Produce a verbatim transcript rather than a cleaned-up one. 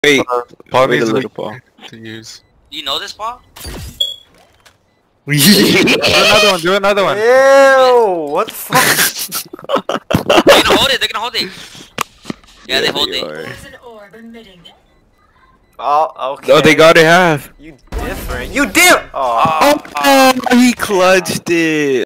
Wait, Uh, Paul wait needs a a little little ball. to use. You know this, Paul? Do another one, do another one. Ew! What the fuck? They're gonna hold it, they're gonna hold it. Yeah, Yeah, they hold they it. are. There's an orb emitting. Oh, okay. Oh, they got it half. You different. You dip! Oh. Oh, he clutched it.